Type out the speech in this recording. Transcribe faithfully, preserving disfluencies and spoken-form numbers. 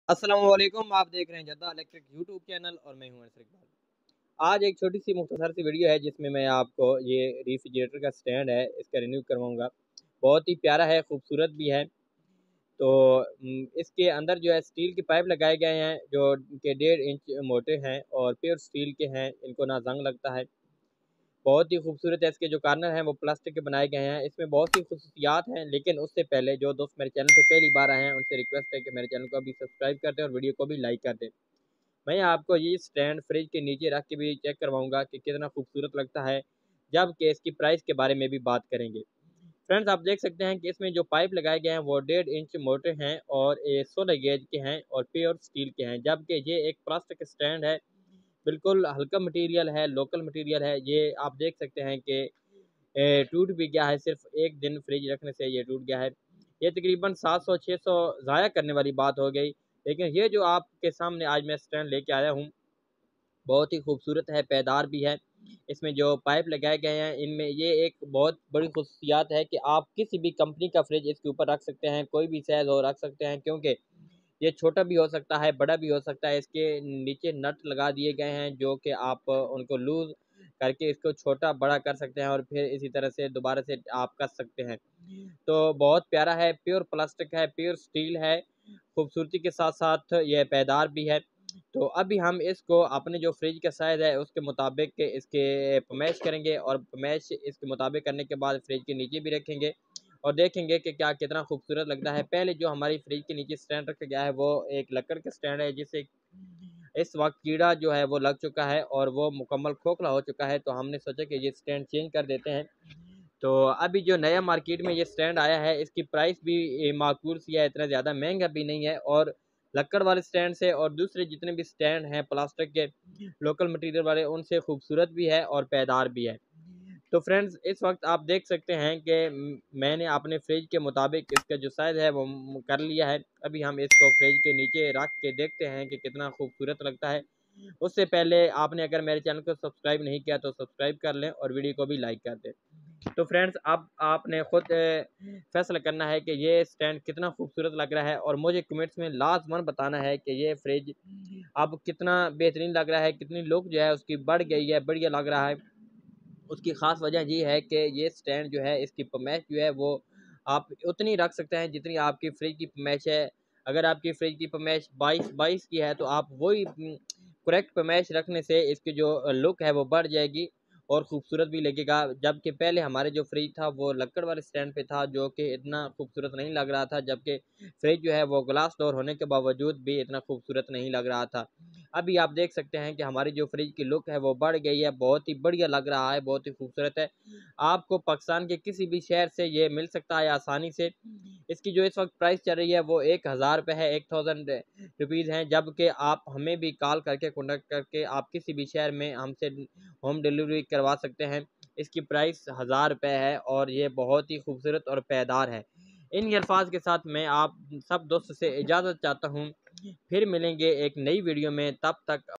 अस्सलाम वालेकुम। आप देख रहे हैं जद्दा इलेक्ट्रिक यूट्यूब चैनल और मैं हूं अनसर इकबाल। आज एक छोटी सी मुख्तसर सी वीडियो है जिसमें मैं आपको ये रेफ्रिजरेटर का स्टैंड है इसका रिन्यू करवाऊंगा। बहुत ही प्यारा है, खूबसूरत भी है। तो हम्म, इसके अंदर जो है स्टील की पाइप लगाए गए हैं जो के डेढ़ इंच मोटे हैं और प्योर स्टील के हैं। इनको ना जंग लगता है। बहुत ही खूबसूरत है। इसके जो कार्नर हैं वो प्लास्टिक के बनाए गए हैं। इसमें बहुत सी खसूसियात हैं, लेकिन उससे पहले जो दोस्त मेरे चैनल पे पहली बार आए हैं उनसे रिक्वेस्ट है कि मेरे चैनल को अभी सब्सक्राइब कर दें और वीडियो को भी लाइक कर दें। मैं आपको ये स्टैंड फ्रिज के नीचे रख के भी चेक करवाऊंगा कि कितना खूबसूरत लगता है, जबकि इसकी प्राइस के बारे में भी बात करेंगे। फ्रेंड्स, आप देख सकते हैं कि इसमें जो पाइप लगाए गए हैं वो डेढ़ इंच मोटे हैं और ये सोलह गेज के हैं और प्योर स्टील के हैं, जबकि ये एक प्लास्टिक स्टैंड है। बिल्कुल हल्का मटेरियल है, लोकल मटेरियल है। ये आप देख सकते हैं कि ए, टूट भी गया है, सिर्फ एक दिन फ्रिज रखने से ये टूट गया है। ये तकरीबन सात सौ छः सौ ज़ाया करने वाली बात हो गई। लेकिन ये जो आपके सामने आज मैं स्टैंड लेके आया हूँ बहुत ही खूबसूरत है, पैदार भी है। इसमें जो पाइप लगाए गए हैं इनमें ये एक बहुत बड़ी खसूसियात है कि आप किसी भी कंपनी का फ्रिज इसके ऊपर रख सकते हैं, कोई भी साइज़ हो रख सकते हैं, क्योंकि ये छोटा भी हो सकता है, बड़ा भी हो सकता है। इसके नीचे नट लगा दिए गए हैं जो कि आप उनको लूज़ करके इसको छोटा बड़ा कर सकते हैं और फिर इसी तरह से दोबारा से आप कर सकते हैं। तो बहुत प्यारा है, प्योर प्लास्टिक है, प्योर स्टील है। खूबसूरती के साथ साथ ये पायदार भी है। तो अभी हम इसको अपने जो फ्रिज का साइज़ है उसके मुताबिक इसके पमैश करेंगे और पमैश इसके मुताबिक करने के बाद फ्रिज के नीचे भी रखेंगे और देखेंगे कि क्या कितना खूबसूरत लगता है। पहले जो हमारी फ्रिज के नीचे स्टैंड रखा गया है वो एक लकड़ का स्टैंड है जिससे इस वक्त कीड़ा जो है वो लग चुका है और वो मुकम्मल खोखला हो चुका है। तो हमने सोचा कि ये स्टैंड चेंज कर देते हैं। तो अभी जो नया मार्केट में ये स्टैंड आया है इसकी प्राइस भी माकूल सी है, इतना ज़्यादा महंगा भी नहीं है। और लक्कड़ वाले स्टैंड से और दूसरे जितने भी स्टैंड हैं प्लास्टिक के लोकल मटेरियल वाले उनसे खूबसूरत भी है और पायदार भी है। तो फ्रेंड्स, इस वक्त आप देख सकते हैं कि मैंने अपने फ्रिज के मुताबिक इसका जो साइज़ है वो कर लिया है। अभी हम इसको फ्रिज के नीचे रख के देखते हैं कि कितना खूबसूरत लगता है। उससे पहले आपने अगर मेरे चैनल को सब्सक्राइब नहीं किया तो सब्सक्राइब कर लें और वीडियो को भी लाइक कर दें। तो फ्रेंड्स, अब आपने खुद फैसला करना है कि ये स्टैंड कितना खूबसूरत लग रहा है और मुझे कमेंट्स में लाजमन बताना है कि ये फ्रिज अब कितना बेहतरीन लग रहा है, कितनी लुक जो है उसकी बढ़ गई है, बढ़िया लग रहा है। उसकी ख़ास वजह ये है कि ये स्टैंड जो है इसकी पमैश जो है वो आप उतनी रख सकते हैं जितनी आपकी फ्रिज की पमैश है। अगर आपकी फ्रिज की पमैश बाईस बाईस की है तो आप वही करेक्ट पमैश रखने से इसकी जो लुक है वो बढ़ जाएगी और ख़ूबसूरत भी लगेगा। जबकि पहले हमारे जो फ्रिज था वो लक्कड़ वाले स्टैंड पे था जो कि इतना खूबसूरत नहीं लग रहा था, जबकि फ्रिज जो है वो ग्लास डोर होने के बावजूद भी इतना खूबसूरत नहीं लग रहा था। अभी आप देख सकते हैं कि हमारी जो फ्रिज की लुक है वो बढ़ गई है, बहुत ही बढ़िया लग रहा है, बहुत ही खूबसूरत है। आपको पाकिस्तान के किसी भी शहर से ये मिल सकता है आसानी से। इसकी जो इस वक्त प्राइस चल रही है वो एक हज़ार रुपये है, एक थाउजेंड रुपीज़ हैं। जबकि आप हमें भी कॉल करके कॉन्टेक्ट करके आप किसी भी शहर में हमसे होम डिलीवरी करवा सकते हैं। इसकी प्राइस हज़ार रुपये है और ये बहुत ही खूबसूरत और पायदार है। इन अल्फाज के साथ मैं आप सब दोस्तों से इजाज़त चाहता हूँ। फिर मिलेंगे एक नई वीडियो में, तब तक